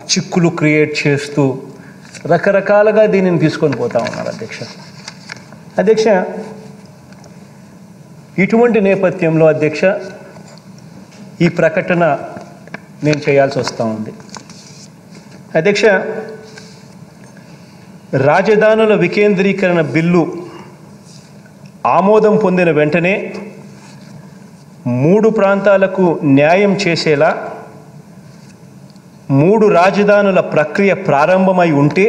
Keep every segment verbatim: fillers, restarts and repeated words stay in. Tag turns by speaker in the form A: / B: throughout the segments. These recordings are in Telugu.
A: చిక్కులు క్రియేట్ చేస్తూ రకరకాలుగా దీనిని తీసుకొని పోతా ఉన్నారు అధ్యక్ష. అధ్యక్ష, ఇటువంటి నేపథ్యంలో అధ్యక్ష ఈ ప్రకటన నేను చేయాల్సి వస్తూ ఉంది. అధ్యక్ష, రాజధానుల వికేంద్రీకరణ బిల్లు ఆమోదం పొందిన వెంటనే మూడు ప్రాంతాలకు న్యాయం చేసేలా మూడు రాజధానుల ప్రక్రియ ప్రారంభమై ఉంటే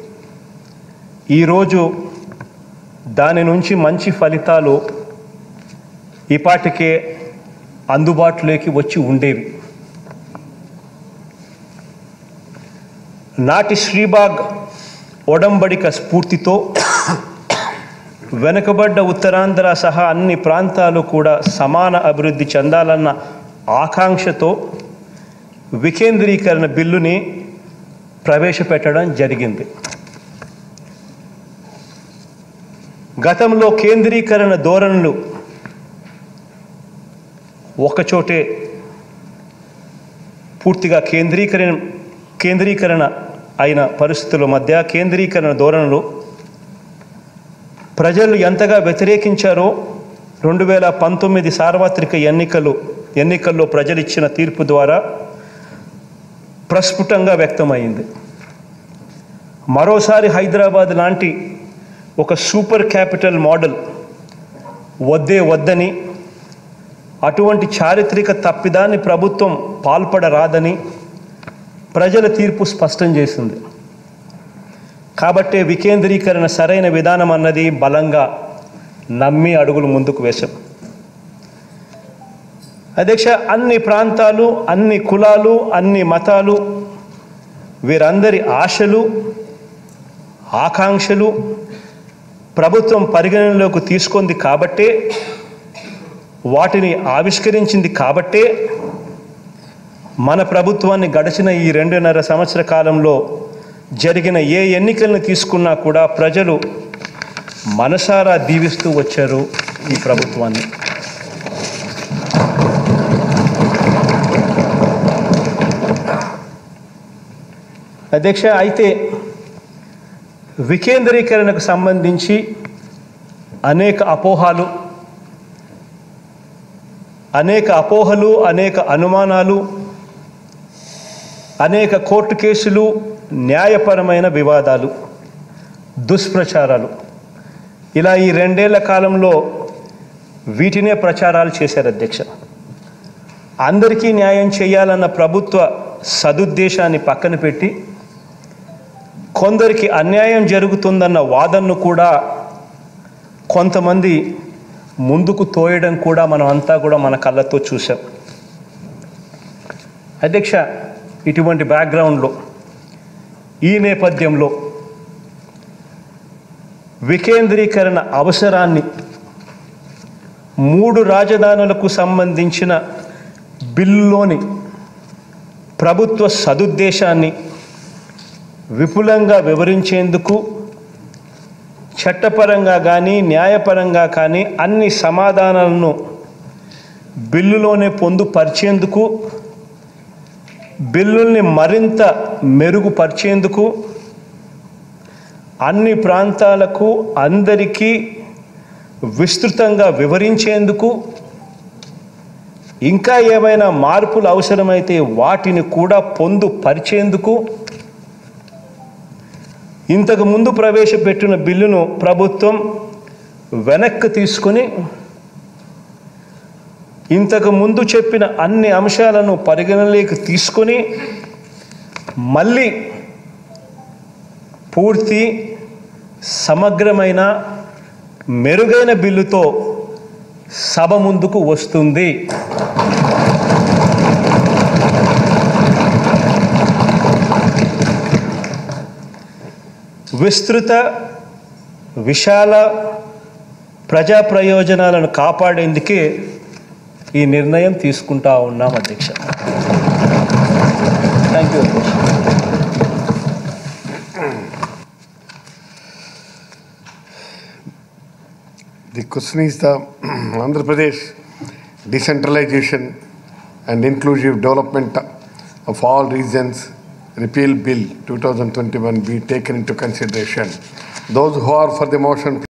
A: ఈరోజు దాని నుంచి మంచి ఫలితాలు ఈపాటికే అందుబాటులోకి వచ్చి ఉండేవి. నాటి శ్రీబాగ్ ఒడంబడిక స్ఫూర్తితో వెనుకబడ్డ ఉత్తరాంధ్ర సహా అన్ని ప్రాంతాలు కూడా సమాన అభివృద్ధి చెందాలన్న ఆకాంక్షతో వికేంద్రీకరణ బిల్లుని ప్రవేశపెట్టడం జరిగింది. గతంలో కేంద్రీకరణ ధోరణులు ఒకచోటే పూర్తిగా కేంద్రీకరణ కేంద్రీకరణ అయిన పరిస్థితుల మధ్య కేంద్రీకరణ ధోరణులు ప్రజలు ఎంతగా వ్యతిరేకించారో రెండు వేల పంతొమ్మిది సార్వత్రిక ఎన్నికలు ఎన్నికల్లో ప్రజలు ఇచ్చిన తీర్పు ద్వారా ప్రస్ఫుటంగా వ్యక్తమైంది. మరోసారి హైదరాబాద్ లాంటి ఒక సూపర్ క్యాపిటల్ మోడల్ వద్దే వద్దని, అటువంటి చారిత్రక తప్పిదాన్ని ప్రభుత్వం పాల్పడరాదని ప్రజల తీర్పు స్పష్టం చేసింది. కాబట్టే వికేంద్రీకరణ సరైన విధానం అన్నది బలంగా నమ్మి అడుగులు ముందుకు వేశాం. అధ్యక్ష, అన్ని ప్రాంతాలు, అన్ని కులాలు, అన్ని మతాలు, వీరందరి ఆశలు, ఆకాంక్షలు ప్రభుత్వం పరిగణనలోకి తీసుకుంది కాబట్టే, వాటిని ఆవిష్కరించింది కాబట్టే మన ప్రభుత్వాన్ని గడిచిన ఈ రెండున్నర సంవత్సర కాలంలో జరిగిన ఏ ఎన్నికలను తీసుకున్నా కూడా ప్రజలు మనసారా దీవిస్తూ వచ్చారు ఈ ప్రభుత్వాన్ని. అధ్యక్ష, అయితే వికేంద్రీకరణకు సంబంధించి అనేక అపోహలు అనేక అపోహలు అనేక అనుమానాలు, అనేక కోర్టు కేసులు, న్యాయపరమైన వివాదాలు, దుష్ప్రచారాలు, ఇలా ఈ రెండేళ్ల కాలంలో వీటినే ప్రచారాలు చేశారు అధ్యక్ష. అందరికీ న్యాయం చేయాలన్న ప్రభుత్వ సదుద్దేశాన్ని పక్కన పెట్టి కొందరికి అన్యాయం జరుగుతుందన్న వాదనను కూడా కొంతమంది ముందుకు తోయడం కూడా మనం అంతా కూడా మన కళ్ళతో చూసాం. అధ్యక్ష, ఇటువంటి బ్యాక్గ్రౌండ్లో, ఈ నేపథ్యంలో వికేంద్రీకరణ అవసరాన్ని, మూడు రాజధానులకు సంబంధించిన బిల్లులోని ప్రభుత్వ సదుద్దేశాన్ని విపులంగా వివరించేందుకు చట్టపరంగా కానీ న్యాయపరంగా కానీ అన్ని సమాధానాలను బిల్లులోనే పొందుపరిచేందుకు, బిల్లుల్ని మరింత మెరుగుపరిచేందుకు, అన్ని ప్రాంతాలకు అందరికీ విస్తృతంగా వివరించేందుకు, ఇంకా ఏమైనా మార్పులు అవసరమైతే వాటిని కూడా పొందుపరిచేందుకు ఇంతకు ముందు ప్రవేశపెట్టిన బిల్లును ప్రభుత్వం వెనక్కి తీసుకుని ఇంతకు ముందు చెప్పిన అన్ని అంశాలను పరిగణలోకి తీసుకొని మళ్ళీ పూర్తి సమగ్రమైన మెరుగైన బిల్లుతో సభ ముందుకు వస్తుంది. విస్తృత విశాల ప్రజా ప్రయోజనాలను కాపాడేందుకే ఈ నిర్ణయం తీసుకుంటా ఉన్నాం అధ్యక్ష. Thank you.
B: The question is the Andhra Pradesh decentralization and inclusive development of all regions Repeal Bill twenty twenty-one be taken into consideration. Those who are for the motion,